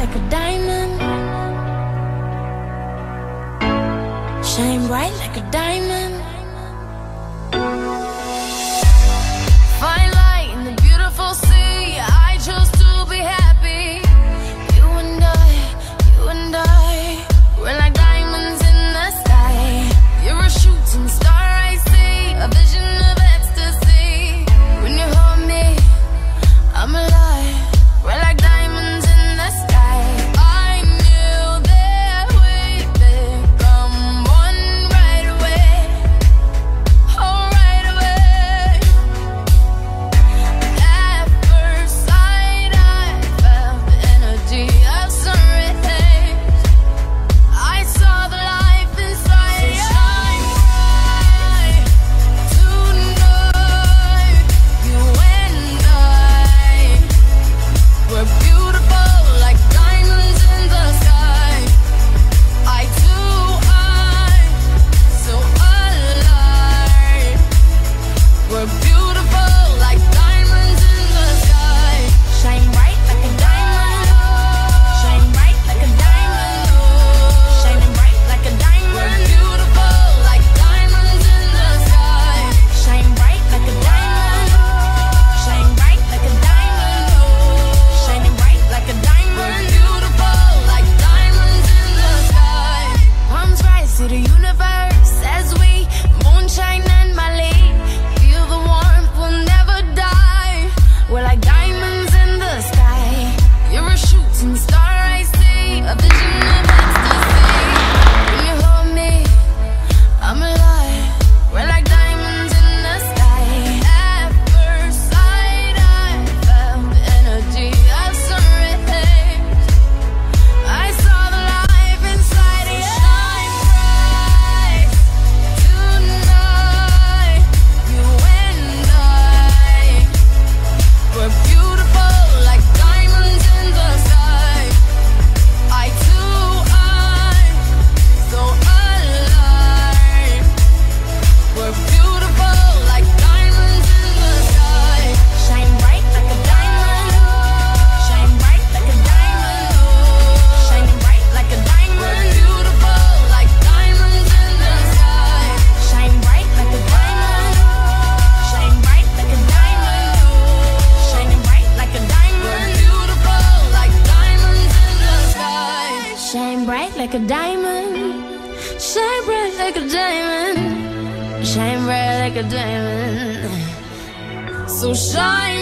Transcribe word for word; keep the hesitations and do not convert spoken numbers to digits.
like a diamond. Shine bright like a diamond. Fine light in the beautiful sea. I chose to be happy. You and I, you and I, we're like diamonds in the sky. You're a shooting star I see, a vision of ecstasy. When you hold me, I'm alive. We're like diamonds in the sky. I knew that we'd become one right away. Oh, right away. At first sight, I felt the energy of sun rays. I saw the life inside you. Shine bright tonight. You and I, we're beautiful like diamonds in the sky. I too, I'm so alive. We're beautiful like diamonds in the sky. Shine bright like a diamond. Shine bright like a diamond. Shining bright like a diamond. We're beautiful like diamonds in the sky. Shine bright like a diamond. Shine bright like a diamond. Shining bright like a diamond. We're beautiful like diamonds in the sky. Palms rise to the universe as we moonshine and Mali. Feel the warmth, we'll never die. We're like diamonds in the sky. You're a shooting star I see, a vision of ecstasy. When you hold me, I'm alive. We're like diamonds in the sky. At first sight, I felt the energy of sun rays. I saw the life inside you. Shine bright tonight. You and I, we're beautiful like diamonds in the sky. I too, I'm so alive. We're beautiful like diamonds in the sky. Shine bright like a diamond. Shine bright like a diamond. Shining bright like a diamond. We're beautiful like diamonds in the sky. Shine bright like a diamond. Shine bright like a diamond. Shining bright like a diamond. We're beautiful like diamonds in the sky. Shine bright like a diamond. Shine bright like a diamond. Shine bright like a diamond. So shine